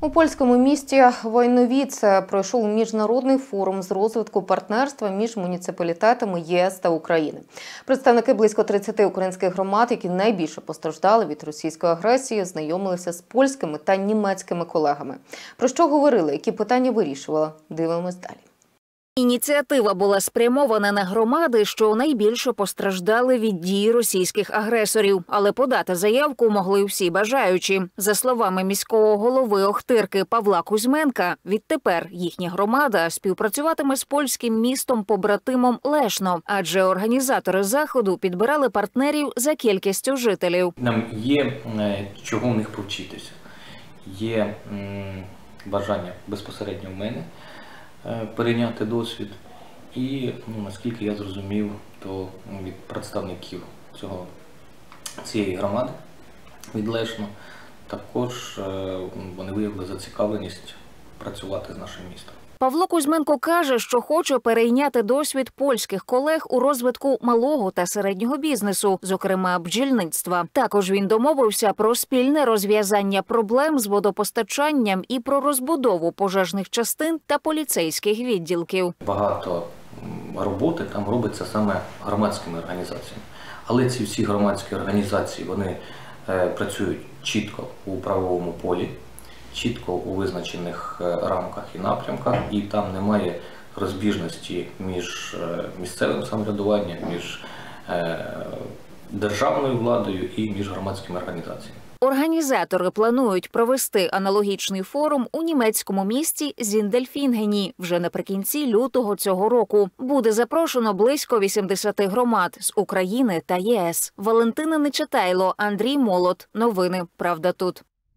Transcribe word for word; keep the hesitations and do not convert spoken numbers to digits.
У польському місті Войновіце пройшов міжнародний форум з розвитку партнерства між муніципалітетами ЄС та України. Представники близько тридцяти українських громад, які найбільше постраждали від російської агресії, знайомилися з польськими та німецькими колегами. Про що говорили, які питання вирішували? Дивимось далі. Ініціатива була спрямована на громади, що найбільше постраждали від дій російських агресорів. Але подати заявку могли всі бажаючі. За словами міського голови Охтирки Павла Кузьменка, відтепер їхня громада співпрацюватиме з польським містом-побратимом Лешно, адже організатори заходу підбирали партнерів за кількістю жителів. Нам є чого в них повчитися. Є бажання безпосередньо в мене перейняти досвід. І, ну, наскільки я зрозумів, то від представників цього, цієї громади, від Лешно, також вони виявили зацікавленість працювати з нашим містом. Павло Кузьменко каже, що хоче перейняти досвід польських колег у розвитку малого та середнього бізнесу, зокрема бджільництва. Також він домовився про спільне розв'язання проблем з водопостачанням і про розбудову пожежних частин та поліцейських відділків. Багато роботи там робиться саме громадськими організаціями. Але ці всі громадські організації, вони працюють чітко у правовому полі, чітко у визначених рамках і напрямках, і там немає розбіжності між місцевим самоврядуванням, між державною владою і між громадськими організаціями. Організатори планують провести аналогічний форум у німецькому місті Зіндельфінгені вже наприкінці лютого цього року. Буде запрошено близько вісімдесяти громад з України та ЄС. Валентина Нечитайло, Андрій Молот. Новини «Правда тут».